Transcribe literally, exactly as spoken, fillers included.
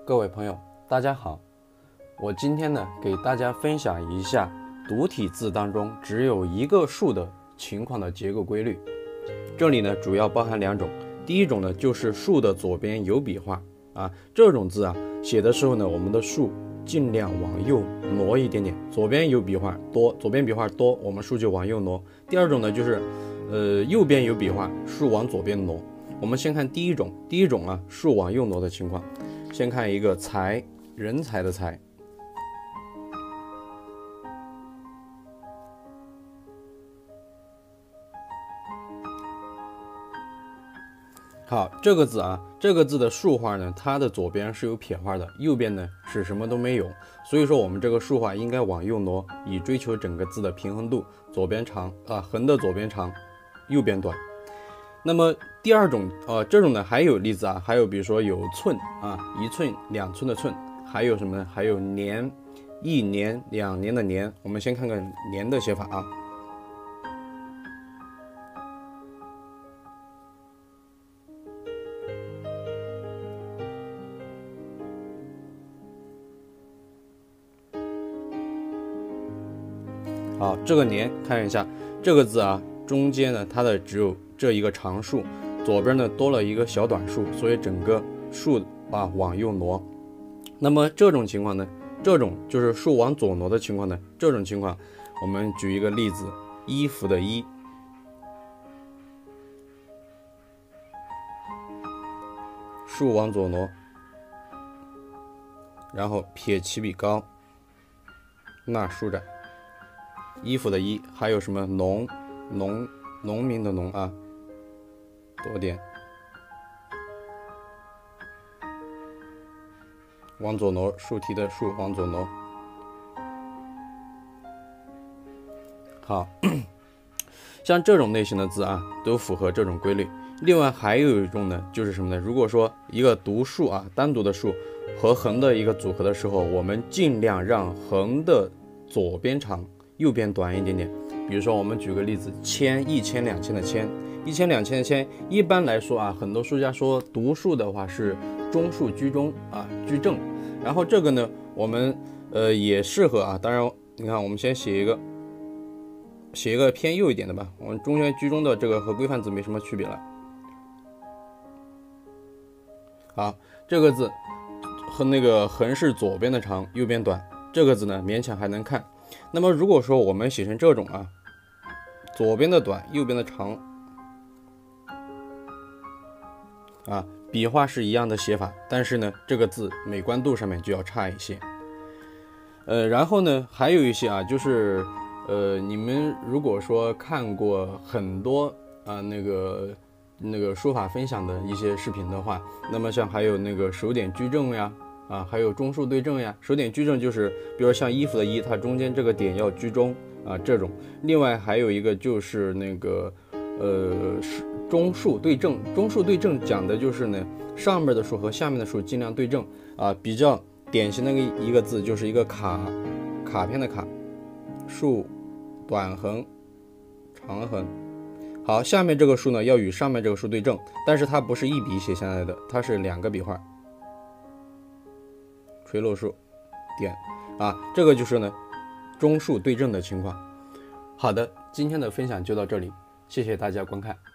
各位朋友，大家好。我今天呢，给大家分享一下独体字当中只有一个数的情况的结构规律。这里呢，主要包含两种。第一种呢，就是数的左边有笔画啊，这种字啊，写的时候呢，我们的数尽量往右挪一点点，左边有笔画多，左边笔画多，我们数就往右挪。第二种呢，就是呃右边有笔画，数往左边挪。我们先看第一种，第一种啊，数往右挪的情况。先看一个才，人才的才。好，这个字啊，这个字的竖画呢，它的左边是有撇画的，右边呢是什么都没有，所以说我们这个竖画应该往右挪，以追求整个字的平衡度。左边长啊，横的左边长，右边短。那么第二种，呃，这种呢还有例子啊，还有比如说有寸啊，一寸、两寸的寸，还有什么呢？还有年，一年、两年的年。我们先看看年的写法啊。好，这个年看一下这个字啊，中间呢它的只有这一个长竖，左边呢多了一个小短竖，所以整个竖啊往右挪。那么这种情况呢，这种就是竖往左挪的情况呢，这种情况我们举一个例子，衣服的衣，竖往左挪，然后撇起笔高，捺竖窄。衣服的衣，还有什么农农农民的农啊，多点，往左挪，竖提的竖往左挪。好，像这种类型的字啊，都符合这种规律。另外还有一种呢，就是什么呢？如果说一个独数啊，单独的数和横的一个组合的时候，我们尽量让横的左边长，右边短一点点。比如说我们举个例子，千、一千、两千的千，一千、两千的千，一般来说啊，很多书家说独数的话是中数居中啊，居正。然后这个呢，我们呃也适合啊，当然你看我们先写一个写一个偏右一点的吧，我们中间居中的这个和规范字没什么区别了。好，这个字和那个横是左边的长，右边短，这个字呢勉强还能看。那么如果说我们写成这种啊，左边的短，右边的长，啊，笔画是一样的写法，但是呢，这个字美观度上面就要差一些。呃，然后呢，还有一些啊，就是呃，你们如果说看过很多啊那个那个书法分享的一些视频的话，那么像还有那个手点居正呀。啊，还有中竖对正呀，手点居正就是，比如像衣服的衣，它中间这个点要居中啊，这种。另外还有一个就是那个，呃，中竖对正，中竖对正讲的就是呢，上面的竖和下面的竖尽量对正啊。比较典型的一个字就是一个卡，卡片的卡，竖，短横，长横。好，下面这个竖呢要与上面这个竖对正，但是它不是一笔写下来的，它是两个笔画。垂落竖点啊，这个就是呢中竖对正的情况。好的，今天的分享就到这里，谢谢大家观看。